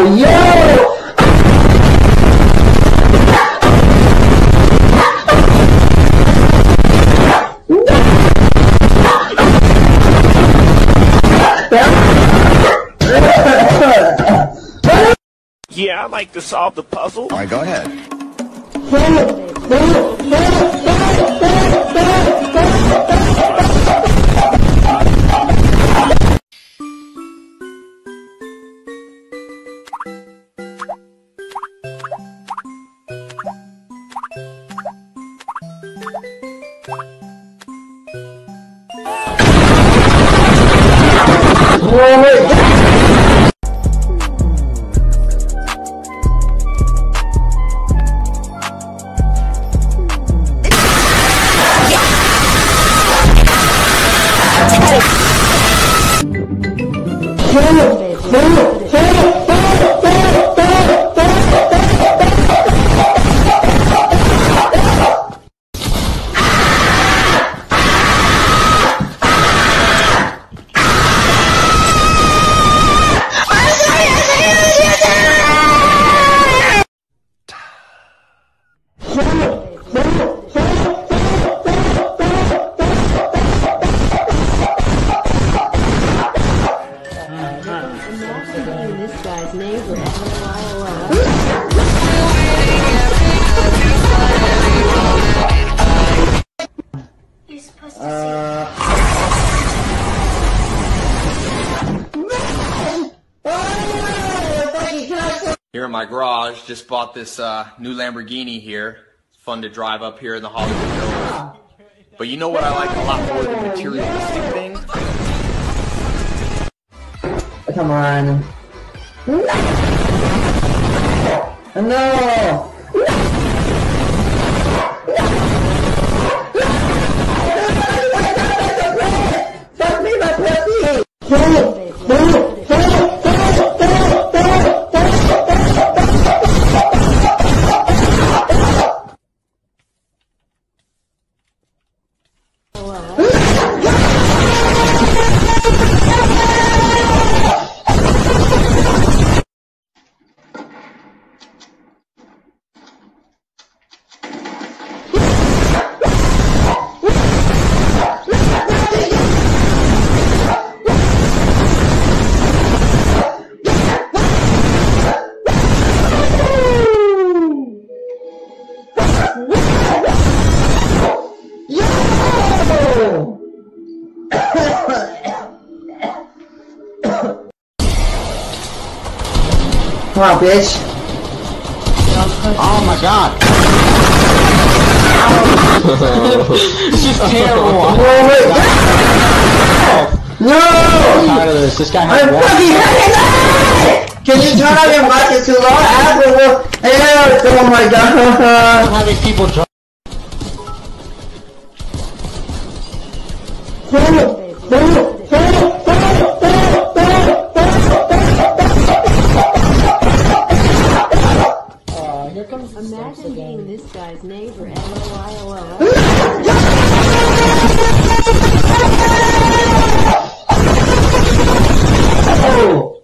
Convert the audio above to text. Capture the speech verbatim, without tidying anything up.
yo! Yeah, I'd like to solve the puzzle. Alright, go ahead. This guy's neighbor. You're supposed to uh... Here in my garage, just bought this uh, new Lamborghini here. It's fun to drive up here in the Hollywood Hills. But you know what I like a lot more than materialistic things? Come on. No! Fuck me, my pussy! Come on, bitch. Oh my god. This is terrible. No, wait. No! I'm tired of this. This guy has I'm fucking hating. Can you turn on your mic? It's too loud. Apple. Oh my god. I'm having people drive. Imagine being this guy's neighbor. L O I O L.